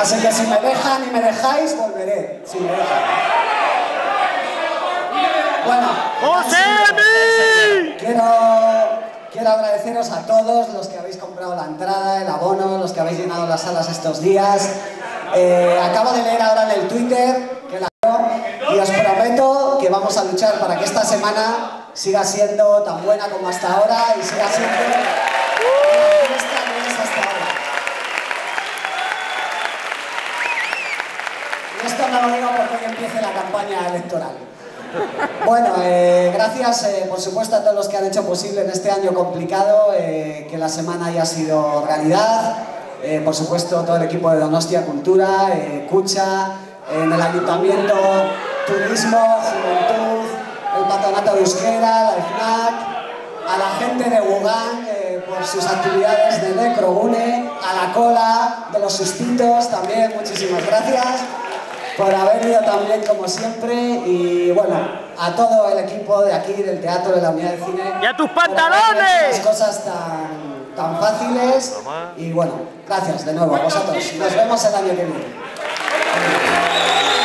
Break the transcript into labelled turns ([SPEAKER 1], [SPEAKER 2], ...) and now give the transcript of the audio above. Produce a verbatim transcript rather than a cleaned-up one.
[SPEAKER 1] Así que si me dejan y me dejáis, volveré. Si me dejan. Bueno,
[SPEAKER 2] ¡Josemi!
[SPEAKER 1] quiero, quiero agradeceros a todos los que habéis comprado la entrada, el abono, los que habéis llenado las salas estos días. Eh, acabo de leer ahora en el Twitter que la y os prometo que vamos a luchar para que esta semana siga siendo tan buena como hasta ahora y siga siendo la fiesta que es hasta ahora. Y esto no lo digo porque hoy empiece la campaña electoral. Bueno, eh, gracias eh, por supuesto a todos los que han hecho posible en este año complicado eh, que la semana haya sido realidad. Eh, por supuesto todo el equipo de Donostia Cultura, eh, Cucha, en el Ayuntamiento, Turismo, Juventud, el Patronato de Euskera, la FNAC, a la gente de Wuhan eh, por sus actividades de Necrogune, a la cola de los sustitos también, muchísimas gracias por haber ido también como siempre y bueno, a todo el equipo de aquí del teatro, de la unidad de cine.
[SPEAKER 2] ¡Y a tus pantalones!
[SPEAKER 1] Las cosas tan, tan fáciles y bueno, gracias de nuevo a vosotros. Nos vemos el año que viene.